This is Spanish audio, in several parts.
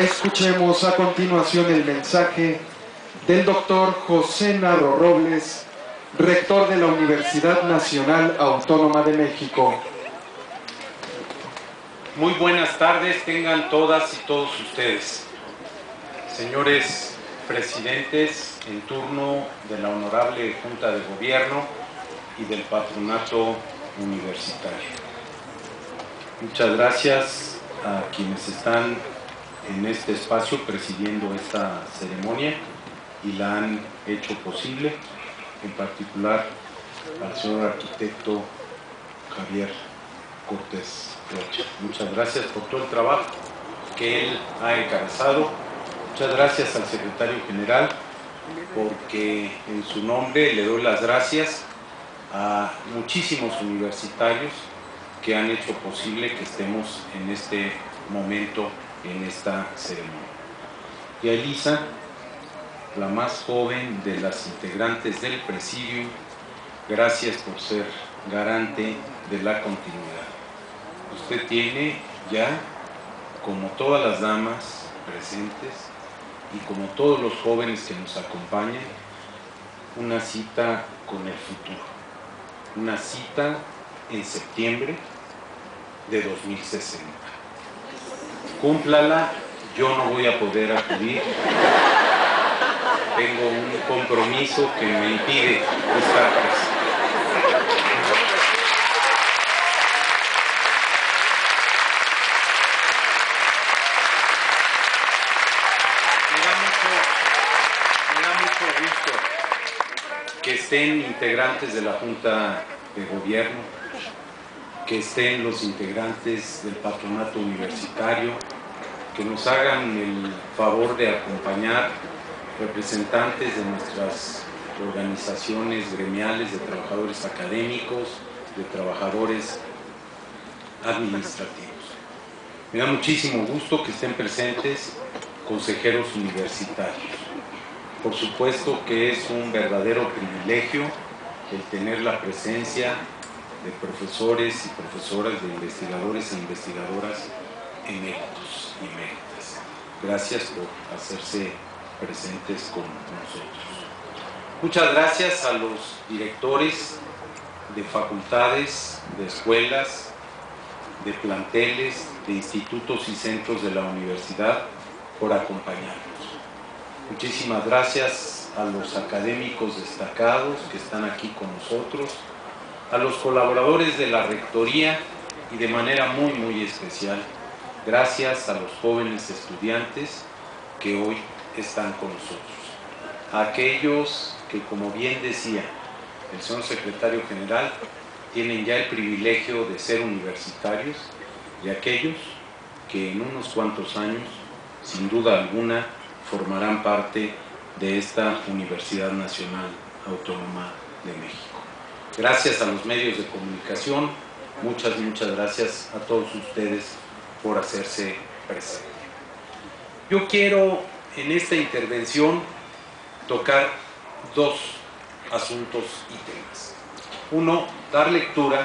Escuchemos a continuación el mensaje del doctor José Narro Robles, rector de la Universidad Nacional Autónoma de México. Muy buenas tardes tengan todas y todos ustedes. Señores presidentes en turno de la Honorable Junta de Gobierno y del Patronato Universitario. Muchas gracias a quienes están en este espacio presidiendo esta ceremonia y la han hecho posible, en particular al señor arquitecto Javier Cortés Rocha. Muchas gracias por todo el trabajo que él ha encabezado. Muchas gracias al secretario general, porque en su nombre le doy las gracias a muchísimos universitarios que han hecho posible que estemos en este momento, en esta ceremonia. Y a Elisa, la más joven de las integrantes del presidium, gracias por ser garante de la continuidad. Usted tiene ya, como todas las damas presentes y como todos los jóvenes que nos acompañan, una cita con el futuro, una cita en septiembre de 2060. Cúmplala, yo no voy a poder acudir, tengo un compromiso que me impide estar presente. Me da mucho gusto que estén integrantes de la Junta de Gobierno, que estén los integrantes del Patronato Universitario, que nos hagan el favor de acompañar representantes de nuestras organizaciones gremiales, de trabajadores académicos, de trabajadores administrativos. Me da muchísimo gusto que estén presentes consejeros universitarios. Por supuesto que es un verdadero privilegio el tener la presencia de profesores y profesoras, de investigadores e investigadoras eméritos y eméritas. Gracias por hacerse presentes con nosotros. Muchas gracias a los directores de facultades, de escuelas, de planteles, de institutos y centros de la universidad por acompañarnos. Muchísimas gracias a los académicos destacados que están aquí con nosotros, a los colaboradores de la Rectoría y de manera muy especial, gracias a los jóvenes estudiantes que hoy están con nosotros. A aquellos que, como bien decía el señor secretario general, tienen ya el privilegio de ser universitarios, y aquellos que en unos cuantos años, sin duda alguna, formarán parte de esta Universidad Nacional Autónoma de México. Gracias a los medios de comunicación, muchas gracias a todos ustedes por hacerse presentes. Yo quiero en esta intervención tocar dos asuntos y temas. Uno, dar lectura,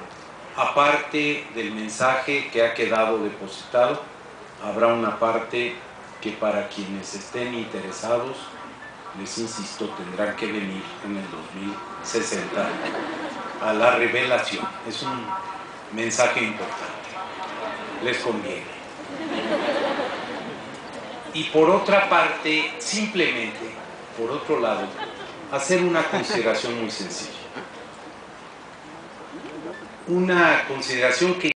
aparte del mensaje que ha quedado depositado, habrá una parte que para quienes estén interesados, les insisto, tendrán que venir en el 2060 a la revelación. Es un mensaje importante, les conviene. Y por otra parte, simplemente, por otro lado, hacer una consideración muy sencilla. Una consideración que